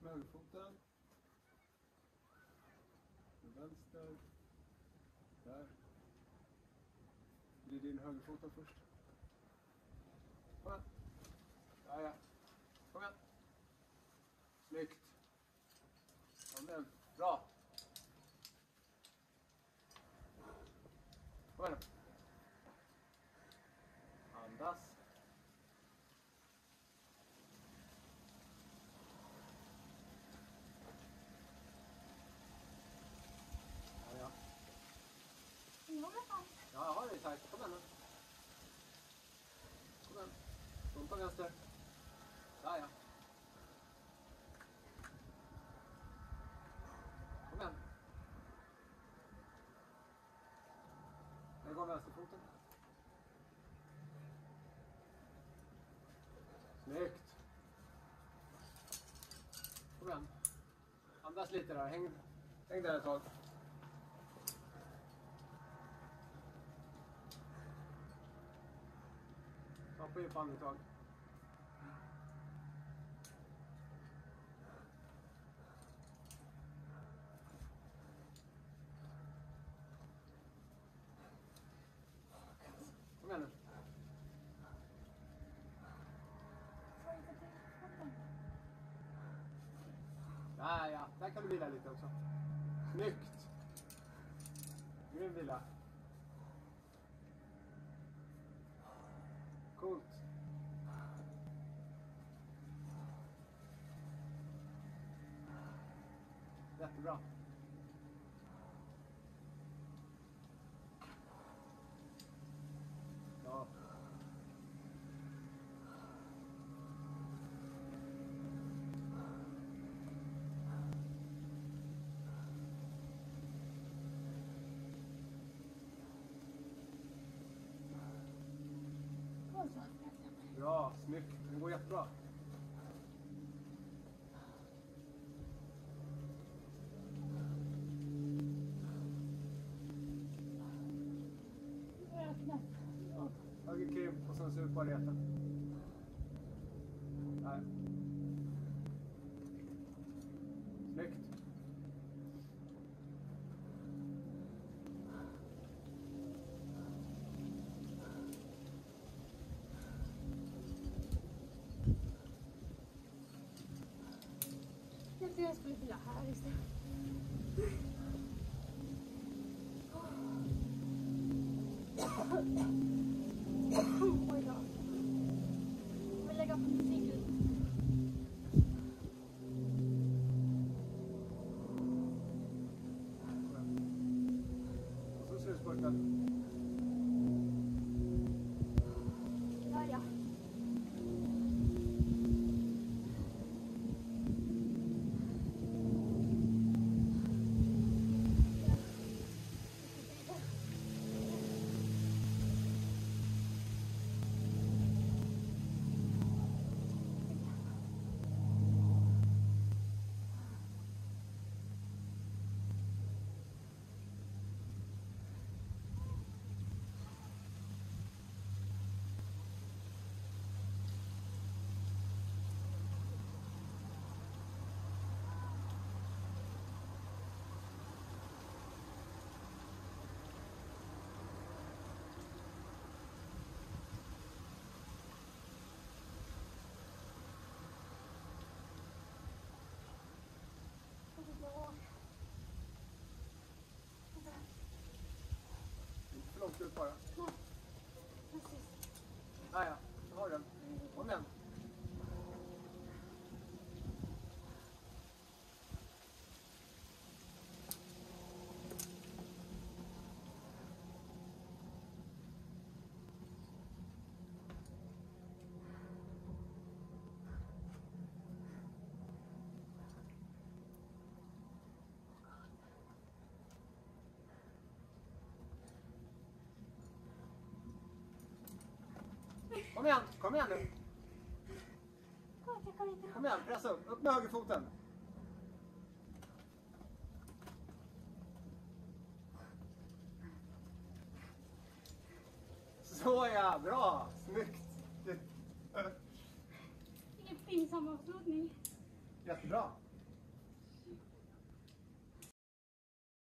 med högerfoten. Med vänster. Där. Glid in högerfoten först. Kom igen. Ja. Kom igen. Snyggt. Kom igen. Bra. Kom igen. Andas. Ja. Ja, jag har det tajt. Kom igen nu. Kom igen. Pumpa vänster. Ja. Kom igen. Lägg av vänsterfoten. Snyggt. Kom igen. Andas lite där. Häng där ett tag. Ta på djupa andetag. Kom igen nu. Ja. Där kan du vila lite också. Snyggt. Grym vila. Coolt. Jättebra. Ja. Bra, snyggt. Det går jättebra. Höger kryp och sen sur på reten. Där. Snyggt. Jag skulle vilja här istället. Oj då. Jag vill lägga på musiken. Och så slutspurten. Ja. Inte för långt ut bara. Nej, precis. Ja. Så har den. Kom igen. Kom igen nu. Kom igen, pressa upp med högerfoten. Så ja, bra, snyggt. Ingen pinsam avslutning. Jättebra.